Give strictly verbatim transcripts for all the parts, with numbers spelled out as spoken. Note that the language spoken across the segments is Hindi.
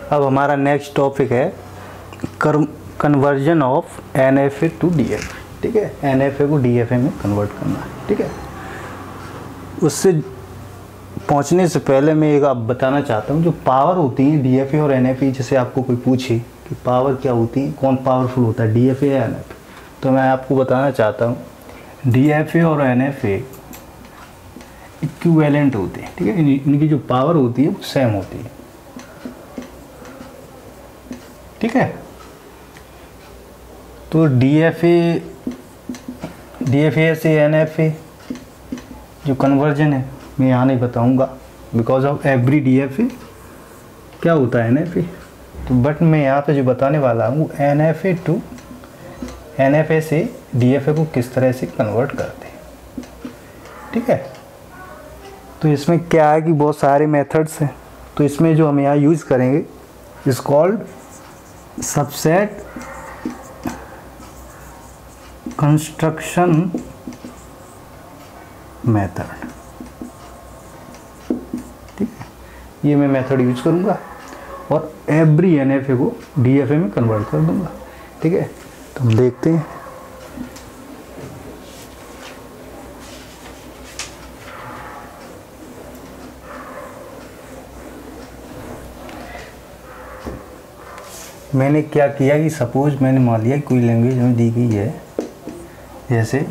अब हमारा नेक्स्ट टॉपिक है conversion of N F A to D F A. ठीक है, एन एफ ए को डी एफ ए में कन्वर्ट करना है। ठीक है, उससे पहुंचने से पहले मैं एक आप बताना चाहता हूँ, जो पावर होती है डी एफ ए और एन एफ ए, जैसे आपको कोई पूछे कि पावर क्या होती है, कौन पावरफुल होता है, डी एफ ए या एन एफ ए, तो मैं आपको बताना चाहता हूँ डी एफ ए और एन एफ ए इक्विवेलेंट होते हैं। ठीक है, इनकी जो पावर होती है वो सेम होती है। ठीक है, तो D F A D F A से एन एफ ए जो कन्वर्जन है मैं यहाँ नहीं बताऊँगा, because of every D F A क्या होता है एन एफ ए। तो बट मैं यहाँ पे जो बताने वाला हूँ N F A to N F A से डी एफ ए को किस तरह से कन्वर्ट करते हैं। ठीक है, तो इसमें क्या है कि बहुत सारे मेथड्स हैं, तो इसमें जो हम यहाँ यूज़ करेंगे is called subset construction method. ठीक है, ये मैं मेथड यूज करूँगा और एवरी एन एफ ए को डी एफ ए में कन्वर्ट कर दूँगा। ठीक है, तो हम देखते हैं। मैंने क्या किया कि सपोज मैंने मान लिया कोई लैंग्वेज हमें दी गई है, जैसे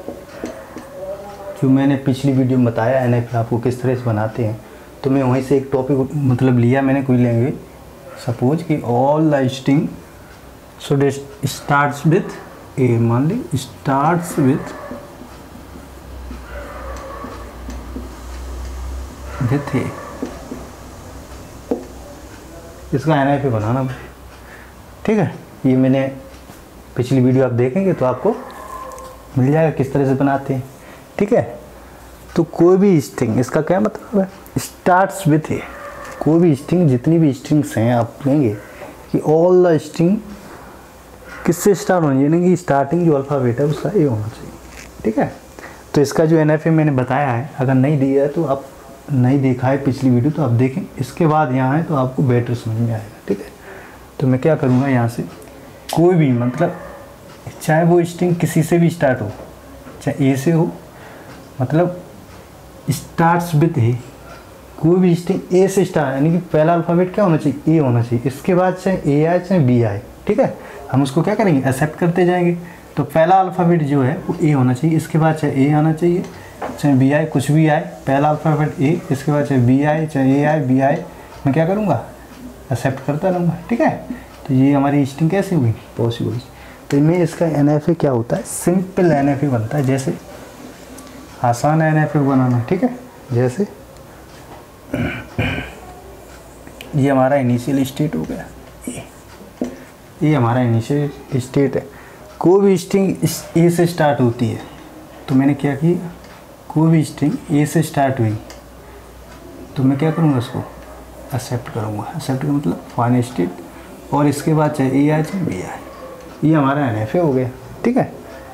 जो मैंने पिछली वीडियो में बताया एन एफ ए आपको किस तरह से बनाते हैं, तो मैं वहीं से एक टॉपिक मतलब लिया मैंने कोई लैंग्वेज, सपोज कि all the string so starts with a, मान ली स्टार्ट्स विथ विथ ए, इसका एन एफ ए बनाना। ठीक है, ये मैंने पिछली वीडियो आप देखेंगे तो आपको मिल जाएगा किस तरह से बनाते हैं। ठीक है, तो कोई भी स्ट्रिंग, इसका क्या मतलब है, स्टार्ट्स विथ ए, कोई भी स्ट्रिंग, जितनी भी स्ट्रिंग्स हैं आप लेंगे कि ऑल द स्ट्रिंग किससे स्टार्ट होनी, यानी कि स्टार्टिंग जो अल्फ़ाबेट है उसका ए होना चाहिए। ठीक है, तो इसका जो एन एफ ए मैंने बताया है, अगर नहीं दिया है तो आप नहीं देखा है पिछली वीडियो तो आप देखें, इसके बाद यहाँ है तो आपको बेटर समझ में आएगा। ठीक है, तो मैं क्या करूँगा यहाँ से कोई भी, मतलब चाहे वो स्ट्रिंग किसी से भी स्टार्ट हो, चाहे ए से हो, मतलब स्टार्ट्स विथ ए, कोई भी स्ट्रिंग ए से स्टार्ट, यानी कि पहला अल्फ़ाबेट क्या होना चाहिए, ए होना चाहिए, इसके बाद चाहे ए आए चाहे बी आए। ठीक है, हम उसको क्या करेंगे, एक्सेप्ट करते जाएंगे। तो पहला अल्फ़ाबेट जो है वो ए होना चाहिए, इसके बाद चाहे ए आना चाहिए चाहे बी आए, कुछ भी आए, पहला अल्फ़ाबेट ए, इसके बाद चाहे बी आए चाहे ए आए बी आए, मैं क्या करूँगा, एक्सेप्ट करता रहूँगा। ठीक है, तो ये हमारी स्ट्रिंग कैसे हुई, पॉसिबल। तो इनमें इसका एन एफ ए क्या होता है, सिंपल एन एफ ए बनता है, जैसे आसान एन एफ ए बनाना। ठीक है, जैसे ये हमारा इनिशियल स्टेट हो गया, ये ये हमारा इनिशियल स्टेट है। कोई भी स्ट्रिंग ए से स्टार्ट होती है, तो मैंने क्या किया, कोई भी स्ट्रिंग ए से स्टार्ट हुई तो मैं क्या करूँगा, उसको एक्सेप्ट करूँगा। एक्सेप्ट का मतलब फाइनल स्टेट, और इसके बाद चाहे ए आए चाहे बी आए, ये हमारा एन एफ ए हो गया। ठीक है,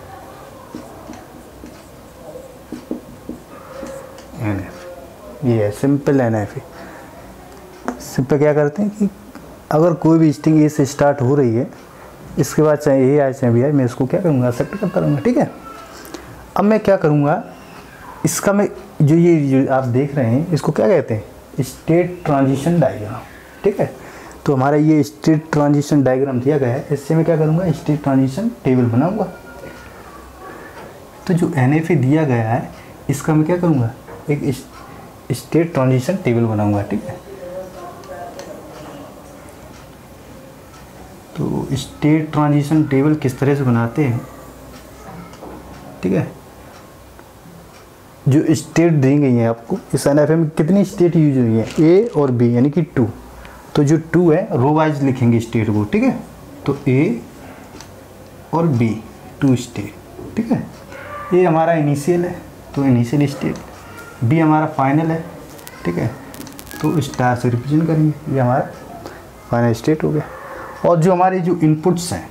एन एफ ये है simple N F A. Simple क्या करते हैं कि अगर कोई भी स्ट्रिंग ए से स्टार्ट हो रही है, इसके बाद चाहे ए आए चाहे बी आए, मैं इसको क्या करूँगा, एक्सेप्ट करता रहूँगा। ठीक है, अब मैं क्या करूँगा, इसका मैं जो ये जो आप देख रहे हैं इसको क्या कहते हैं, स्टेट ट्रांजिशन डायग्राम। ठीक है, तो हमारा ये स्टेट ट्रांजिशन डायग्राम दिया गया है, इससे मैं क्या करूँगा, स्टेट ट्रांजिशन टेबल बनाऊँगा। तो जो एन एफ ए दिया गया है इसका मैं क्या करूँगा, एक स्टेट ट्रांजिशन टेबल बनाऊँगा। ठीक है, तो स्टेट ट्रांजिशन टेबल किस तरह से बनाते हैं। ठीक है, जो स्टेट दी गई है आपको इस एन एफ ए में, कितनी स्टेट यूज हुई है, ए और बी, यानी कि टू। तो जो टू है रो वाइज लिखेंगे स्टेट को। ठीक है, तो ए और बी टू स्टेट। ठीक है, ए हमारा इनिशियल है तो इनिशियल स्टेट, बी हमारा फाइनल है। ठीक है, तो स्टार से रिप्रेजेंट करेंगे, ये हमारा फाइनल स्टेट हो गया। और जो हमारे जो इनपुट्स हैं,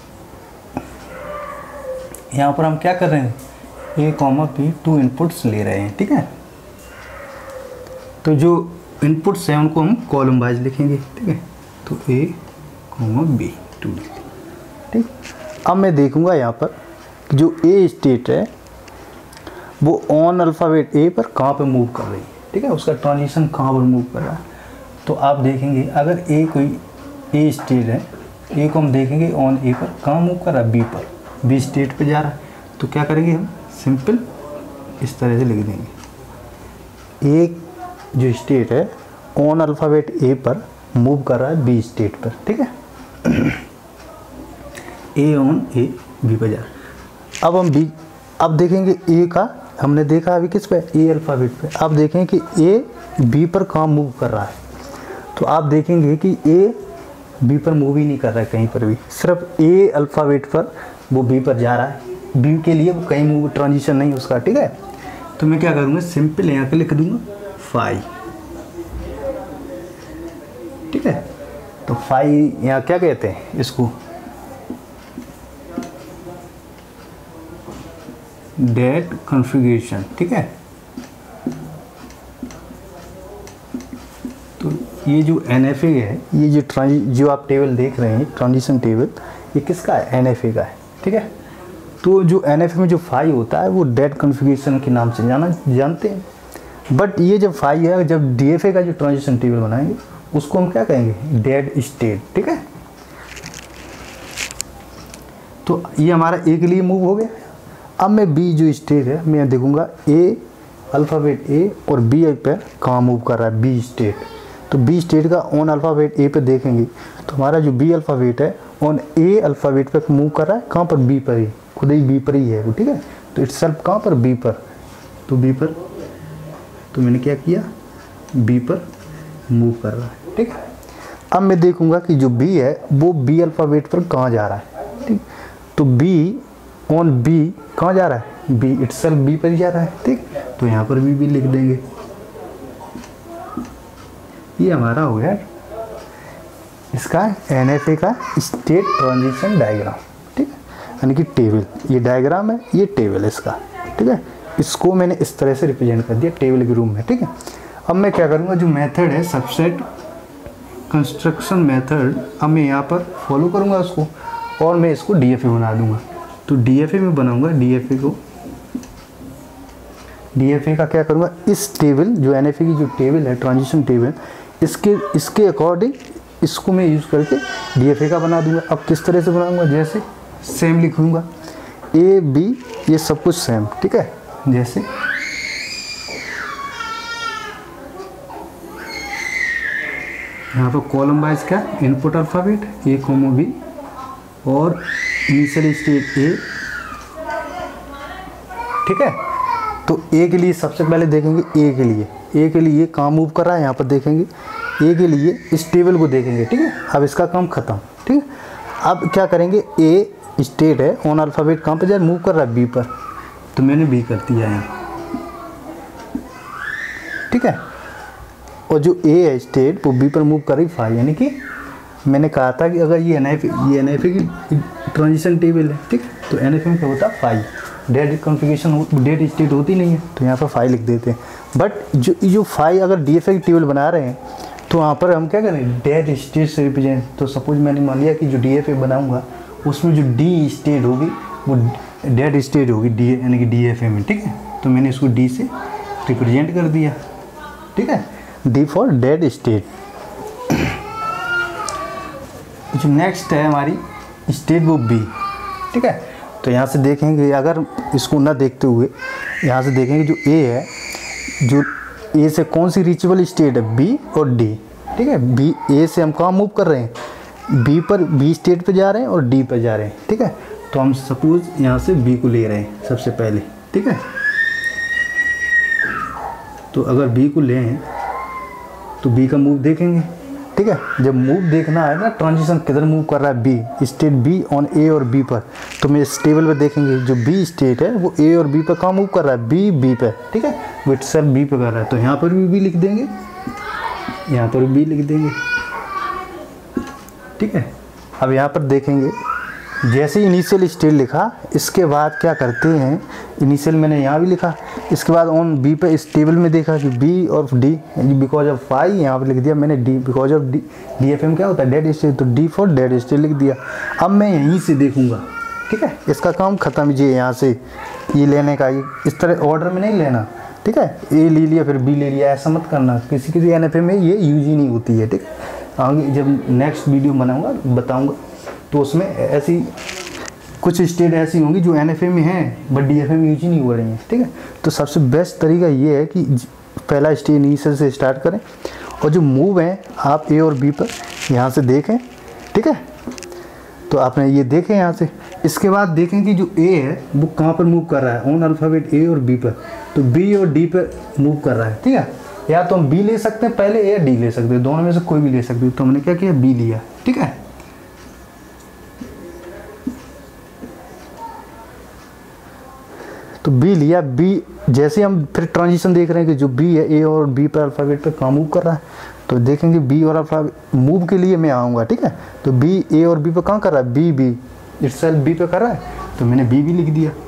यहाँ पर हम क्या कर रहे हैं, a comma b two inputs ले रहे हैं। ठीक है, तो जो इनपुट्स हैं उनको हम कॉलम वाइज लिखेंगे। ठीक है, तो a comma b to D. ठीक, अब मैं देखूंगा यहाँ पर जो ए स्टेट है वो ऑन अल्फ़ाबेट ए पर कहाँ पे मूव कर रही है। ठीक है, उसका ट्रांजिशन कहाँ पर मूव कर रहा है। तो आप देखेंगे अगर ए कोई ए स्टेट है, ए को हम देखेंगे ऑन ए पर कहाँ मूव कर रहा है, बी पर, बी स्टेट पे जा रहा है। तो क्या करेंगे हम, सिंपल इस तरह से लिख देंगे, एक जो स्टेट है ऑन अल्फ़ाबेट ए पर मूव कर रहा है बी स्टेट पर। ठीक है, ए ऑन ए बी पर जा रहा है। अब हम बी, अब देखेंगे ए का, हमने देखा अभी किस पे, ए अल्फ़ाबेट पे। अब देखें कि ए बी पर कहाँ मूव कर रहा है। तो आप देखेंगे कि ए बी पर मूव ही नहीं कर रहा है कहीं पर भी, सिर्फ ए अल्फ़ाबेट पर वो बी पर जा रहा है। बी के लिए वो कहीं मूव ट्रांजिशन नहीं उसका। ठीक है, तो मैं क्या करूँगा, सिंपल यहाँ पे लिख दूँगा फाई। ठीक है, तो फाई यहाँ क्या कहते हैं इसको, डेट कॉन्फ़िगरेशन। ठीक है, तो ये जो एन एफ ए है, ये जो ट्रांजि जो आप टेबल देख रहे हैं ट्रांजिशन टेबल, ये किसका है, एन एफ ए का है। ठीक है, तो जो एन एफ ए में जो फाई होता है वो डेट कॉन्फ़िगरेशन के नाम से जाना जानते हैं। बट ये जब फाई है, जब डी एफ ए का जो ट्रांजिशन टेबल बनाएंगे उसको हम क्या कहेंगे, डेट स्टेट। ठीक है, तो ये हमारा ए के लिए मूव हो गया। अब मैं बी जो स्टेट है मैं देखूंगा ए अल्फ़ाबेट ए और बी पे कहाँ मूव कर रहा है, बी स्टेट। तो बी स्टेट का ऑन अल्फ़ाबेट ए पे देखेंगे तो हमारा जो बी अल्फ़ाबेट है ऑन ए अल्फ़ाबेट पे मूव कर रहा है, कहाँ पर, बी पर ही, खुद ही बी पर ही है वो। ठीक है, तो इट्स सेल्फ कहाँ पर, बी पर, तो बी पर, तो मैंने क्या किया, बी पर मूव कर रहा है। ठीक है, अब मैं देखूंगा कि जो बी है वो बी अल्फ़ाबेट पर कहाँ जा रहा है। ठीक, तो बी ऑन बी कहाँ जा रहा है, बी इटसेल्फ बी पर ही जा रहा है। ठीक, तो यहाँ पर भी बी लिख देंगे। ये हमारा हो गया इसका एन एफ ए का स्टेट ट्रांजिशन डायग्राम। ठीक है, यानी कि टेबल, ये डायग्राम है, ये टेबल है इसका। ठीक है, इसको मैंने इस तरह से रिप्रेजेंट कर दिया टेबल के रूम में। ठीक है, अब मैं क्या करूँगा, जो मेथड है सबसेट कंस्ट्रक्शन मेथड, अब मैं यहाँ पर फॉलो करूँगा उसको और मैं इसको डी एफ ए बना दूँगा। तो डी एफ ए में बनाऊंगा, डी एफ ए को, डी एफ ए का क्या करूंगा, इस टेबल जो एन एफ ए की जो टेबल है ट्रांजिशन टेबल, इसके इसके अकॉर्डिंग इसको मैं यूज़ करके डी एफ ए का बना दूंगा। अब किस तरह से बनाऊंगा, जैसे सेम लिखूंगा, ए बी ये सब कुछ सेम। ठीक है, जैसे यहाँ पर कॉलम वाइज क्या, input alphabet a comma b और इनिशियल स्टेट ए। ठीक है, तो ए के लिए सबसे पहले देखेंगे, ए के लिए ए के लिए कहाँ मूव कर रहा है, यहाँ पर देखेंगे ए के लिए इस टेबल को देखेंगे। ठीक है, अब इसका काम खत्म। ठीक है, अब क्या करेंगे, ए स्टेट है ऑन अल्फ़ाबेट कहाँ पर जाए, मूव कर रहा है बी पर, तो मैंने बी कर दिया यहाँ। ठीक है, और जो ए है स्टेट वो बी पर मूव कर रही फाई, यानी कि मैंने कहा था कि अगर ये एन एफ ये एन एफ ए की ट्रांजिशन टेबल है। ठीक, तो एन एफ ए में क्या होता है, phi, that configuration that state होती नहीं है, तो यहाँ पर फाई लिख देते हैं। बट जो जो फाई अगर डी एफ ए की टेबल बना रहे हैं तो वहाँ पर हम क्या करें, डेट स्टेट से रिप्रेजेंट। तो सपोज मैंने मान लिया कि जो डी एफ ए बनाऊँगा उसमें जो डी स्टेट होगी वो डेट स्टेट होगी, डी यानी कि डी एफ ए में। ठीक है, तो मैंने इसको डी से रिप्रेजेंट कर दिया। ठीक है, डी फॉर डेट स्टेट। जो नेक्स्ट है हमारी स्टेट वो बी। ठीक है, तो यहाँ से देखेंगे, अगर इसको ना देखते हुए यहाँ से देखेंगे जो ए है, जो ए से कौन सी रीचेबल स्टेट है, बी और डी। ठीक है, बी ए से हम कहाँ मूव कर रहे हैं, बी पर, बी स्टेट पे जा रहे हैं और डी पर जा रहे हैं। ठीक है, तो हम सपोज यहाँ से बी को ले रहे हैं सबसे पहले। ठीक है, तो अगर बी को लें तो बी का मूव देखेंगे। ठीक है, जब मूव देखना है ना, ट्रांजिशन किधर मूव कर रहा है, B state, B on a और बी पर, तो मैं इस टेबल पर देखेंगे जो बी स्टेट है वो ए और बी पर कहाँ मूव कर रहा है, बी बी पे। ठीक है, वो इटसेल्फ बी पे कर रहा है, तो यहाँ पर भी बी लिख देंगे, यहाँ पर बी लिख देंगे। ठीक है, अब यहाँ पर देखेंगे जैसे इनिशियल स्टेट लिखा, इसके बाद क्या करते हैं, इनिशियल मैंने यहाँ भी लिखा, इसके बाद ऑन बी पे इस टेबल में देखा कि बी और डी बिकॉज ऑफ आई, यहाँ पे लिख दिया मैंने D because of D. D F M क्या होता है, डेड स्टेट, तो डी फॉर डेड स्टेट लिख दिया। अब मैं यहीं से देखूंगा, ठीक है, इसका काम खत्म। ये यहाँ से ये लेने का, ये इस तरह ऑर्डर में नहीं लेना, ठीक है, ए ले लिया फिर बी ले लिया, ऐसा मत करना। किसी किसी एन एफ ए में ये यूज ही नहीं होती है, ठीक है। आगे जब नेक्स्ट वीडियो बनाऊंगा बताऊंगा, तो उसमें ऐसी कुछ स्टेट ऐसी होंगी जो एन एफ ए में हैं बट डी एफ ए में यूज ही नहीं हो रही हैं, ठीक है। तो सबसे बेस्ट तरीका ये है कि पहला स्टेट इनिशियल से स्टार्ट करें, और जो मूव हैं आप ए और बी पर यहाँ से देखें, ठीक है। तो आपने ये देखें यहाँ से, इसके बाद देखें कि जो ए है वो कहाँ पर मूव कर रहा है, ऑन अल्फ़ाबेट ए और बी पर। तो बी और डी पर मूव कर रहा है, ठीक है। या तो हम बी ले सकते हैं पहले, या डी ले सकते हैं, दोनों में से कोई भी ले सकते हैं। तो हमने क्या किया, बी लिया, ठीक है। तो बी लिया, बी जैसे हम फिर ट्रांजिशन देख रहे हैं कि जो बी है ए और बी पर अल्फ़ाबेट पर कहाँ मूव कर रहा है, तो देखेंगे बी और अल्फ़ाबेट मूव के लिए मैं आऊँगा, ठीक है। तो बी ए और बी पर कहाँ कर रहा है, बी बी इटसेल्फ बी पे कर रहा है, तो मैंने बी भी लिख दिया।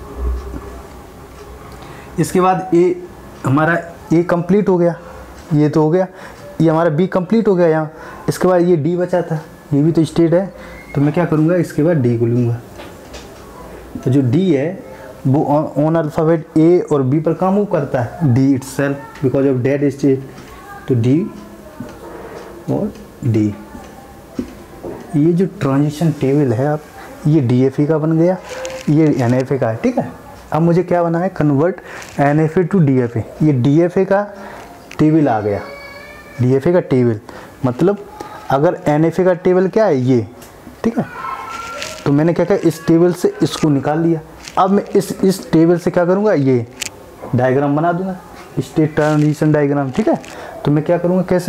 इसके बाद ए हमारा ए कंप्लीट हो गया, ये तो हो गया, ये हमारा बी कंप्लीट हो गया यहाँ। इसके बाद ये डी बचा था, ये भी तो स्टेट है, तो मैं क्या करूँगा, इसके बाद डी को लूँगा। तो जो डी है वो ऑन अल्फ़ाबेट ए और बी पर कहाँ मूव करता है, D itself because of dead state. तो डी और डी, ये जो ट्रांजिशन टेबल है आप, ये डी एफ ए का बन गया, ये एन एफ ए का है, ठीक है। अब मुझे क्या बना है, convert N F A to D F A. ये डी एफ ए का टेबल आ गया, डी एफ ए का टेबल मतलब अगर एन एफ ए का टेबल क्या है, ये, ठीक है। तो मैंने क्या किया, इस टेबल से इसको निकाल लिया। अब मैं इस इस टेबल से क्या करूँगा, ये डायग्राम बना दूंगा, स्टेट ट्रांजिशन डायग्राम, ठीक है। तो मैं क्या करूँगा, कैसे,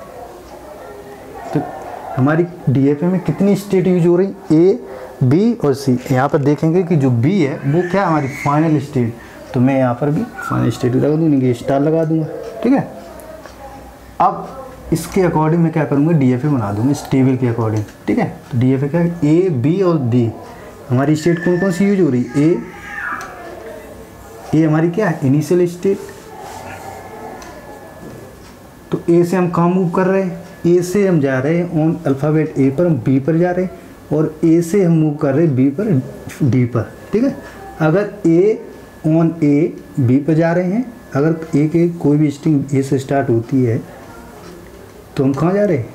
तो हमारी डी एफ ए में कितनी स्टेट यूज हो रही, ए बी और सी। यहाँ पर देखेंगे कि जो बी है वो क्या हमारी फाइनल स्टेट, तो मैं यहाँ पर भी फाइनल स्टेट लगा दूँगी, स्टार लगा दूँगा, ठीक है। अब इसके अकॉर्डिंग मैं क्या करूँगा, डी एफ ए बना दूँगा इस टेबल के अकॉर्डिंग, ठीक है। तो डी एफ ए क्या है, ए बी और डी हमारी स्टेट कौन कौन सी यूज हो रही, ए ए हमारी क्या है, इनिशियल स्टेट। तो ए से हम कहाँ मूव कर रहे हैं, ए से हम जा रहे हैं ऑन अल्फ़ाबेट ए पर, हम बी पर जा रहे हैं, और ए से हम मूव कर रहे हैं बी पर डी पर, ठीक है। अगर ए ऑन ए बी पर जा रहे हैं, अगर ए के कोई भी स्ट्रिंग ए से स्टार्ट होती है तो हम कहाँ जा रहे हैं,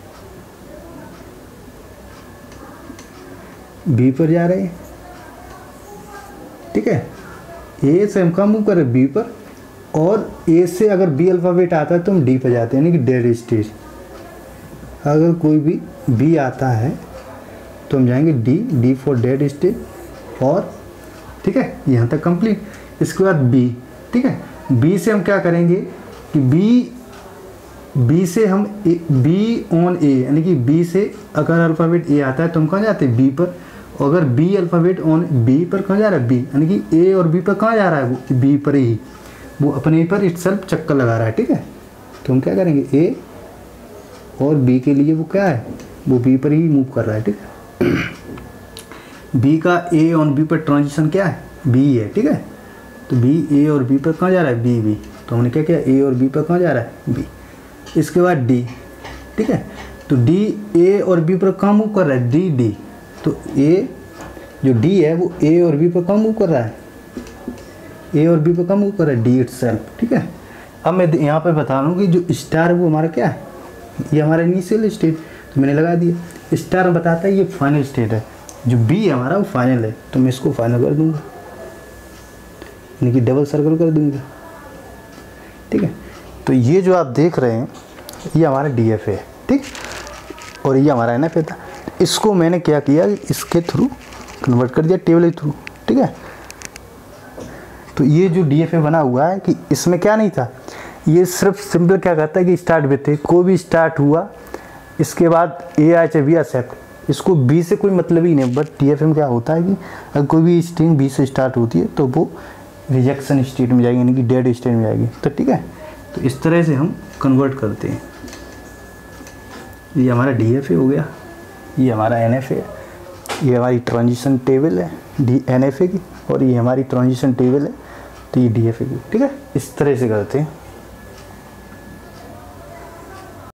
बी पर जा रहे हैं, ठीक है। ए से हम कहाँ मूव कर रहे हैं, बी पर, और ए से अगर बी अल्फ़ाबेट आता है तो हम डी पर जाते हैं, यानी कि डेड स्टेट। अगर कोई भी बी आता है तो हम जाएंगे D, D for dead state, और ठीक है, यहाँ तक कंप्लीट। इसके बाद बी, ठीक है। बी से हम क्या करेंगे कि बी बी से हम बी ऑन ए, यानी कि बी से अगर अल्फ़ाबेट ए आता है तो हम कहाँ जाते हैं, बी पर। और अगर बी अल्फ़ाबेट ऑन बी पर कहाँ जा रहा है, बी, यानी कि ए और बी पर कहाँ जा रहा है, वो बी पर ही, वो अपने पर इटसेल्फ चक्कर लगा रहा है, ठीक है। तो हम क्या करेंगे, ए और बी के लिए वो क्या है, वो बी पर ही मूव कर रहा है, ठीक है। बी का ए ऑन बी पर ट्रांजिशन क्या है, बी है, ठीक है। तो बी ए और बी पर कहाँ जा रहा है, बी बी। तो हमने क्या किया, ए और बी पर कहाँ जा रहा है, बी। इसके बाद डी, ठीक है। तो डी ए और बी पर कहाँ मूव कर रहा है, डी डी। तो ए जो डी है वो ए और बी पर कहाँ मूव कर रहा है, ए और बी पर कहाँ मूव कर रहा है, डी इटसेल्फ, ठीक है। अब मैं यहाँ पर बता रहा हूँ कि जो स्टार है वो हमारा क्या है, ये हमारा इनिशियल स्टेट, तो मैंने लगा दिया। स्टार बताता है ये फाइनल स्टेट है, जो बी है हमारा वो फाइनल है, तो मैं इसको फाइनल कर दूँगा, यानी कि डबल सर्कल कर दूँगा, ठीक है। तो ये जो आप देख रहे हैं ये हमारा डी एफ ए है, ठीक, और ये हमारा एन एफ ए था। इसको मैंने क्या किया, इसके थ्रू कन्वर्ट कर दिया टेबल के थ्रू, ठीक है। तो ये जो डी एफ ए बना हुआ है कि इसमें क्या नहीं था, ये सिर्फ सिंपल क्या कहता है कि स्टार्ट विथ ए, कोई भी स्टार्ट हुआ इसके बाद ए आए चाहे बी एक्सेप्ट, इसको बी से कोई मतलब ही नहीं। बट डी एफ ए में क्या होता है कि अगर कोई भी स्ट्रिंग बी से स्टार्ट होती है तो वो रिजेक्शन स्टेट में जाएगी, यानी कि डेड स्टेट में जाएगी, तो ठीक है। तो इस तरह से हम कन्वर्ट करते हैं। ये हमारा डी एफ ए हो गया, ये हमारा एन एफ ए, ये हमारी ट्रांजिशन टेबल है डी एन एफ ए की, और ये हमारी ट्रांजिशन टेबल है तो ये डी एफ, ठीक है, इस तरह से करते हैं।